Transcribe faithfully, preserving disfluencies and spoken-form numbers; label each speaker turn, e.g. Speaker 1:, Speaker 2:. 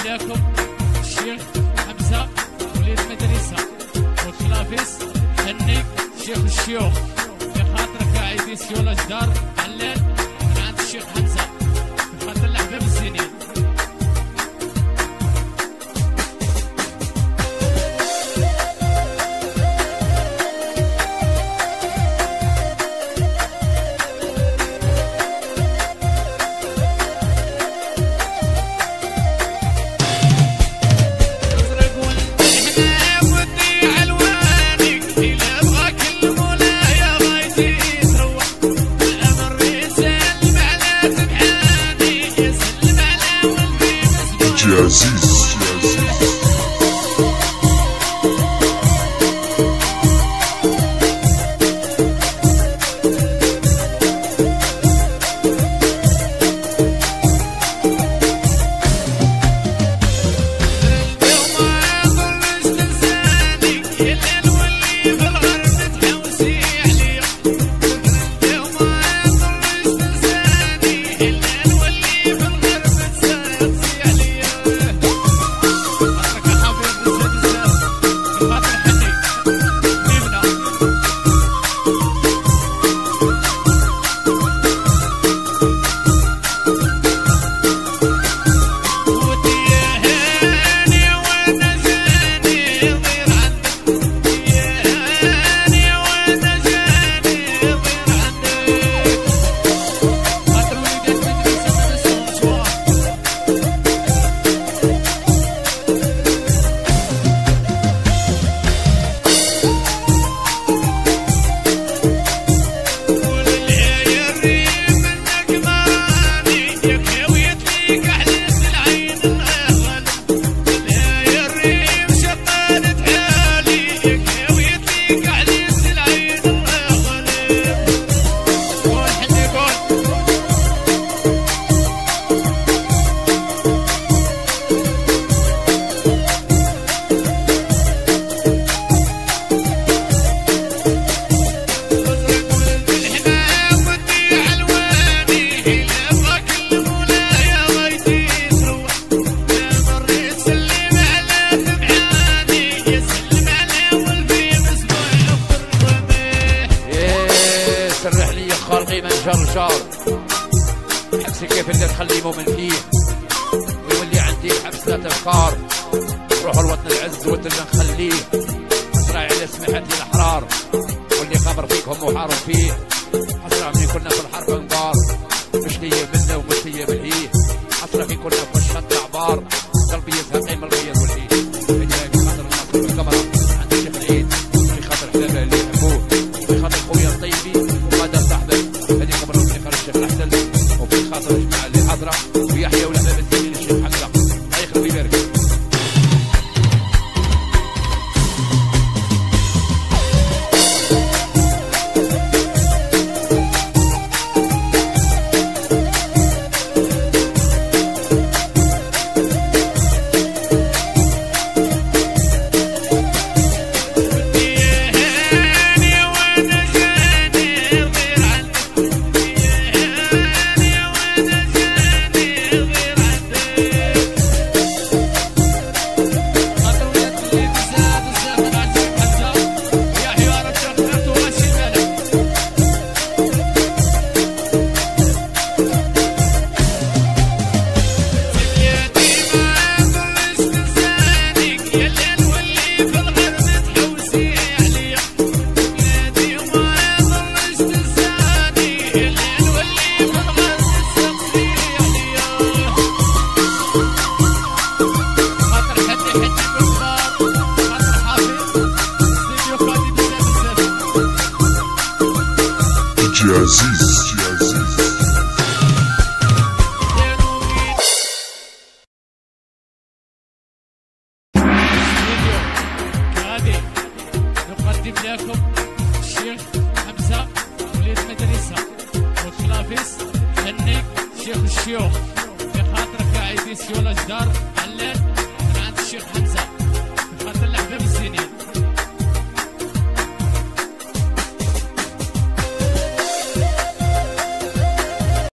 Speaker 1: لكم الشيخ حمزة وليد مدرسة والكلافيس هني شيخ الشيوخ في خاطرك عيدي سيولا جدار علال من عند الشيخ حمزة في خاطر الأحباب الزينين.
Speaker 2: عزيز
Speaker 3: شرشار حبسي كيف اللي تخلي مؤمن فيه ويولي عندي حبس لا تفكار روحوا الوطن العز واللي نخليه اسرع على سمحتي الاحرار واللي خبر فيكم وحارب فيه اسرع من كنا في الحرب انقار مش لي منه ومش لي من هيه اسرع من كنا في الشط عبار قلبي يزهق قيم البيض والهيه في خاطر الناس بالكاميرا عند الشيخ العيد في خاطر حبابه اللي يحبوه في خاطر خويا الطيبي وغدا صاحبه هذيك قبل الشيخ الشيخ الاحسن وفي خاطر الجماعه اللي حاضره ويحيى والاحباب الزميل الشيخ حمزه الله يخليه ويبارك. عزيز عزيز
Speaker 1: هذه نقدم لكم الشيخ حمزة وليد مدرسة والكلافيس هني شيخ الشيوخ في خاطرك عيدي سيولا جدار علال من عند الشيخ حمزة.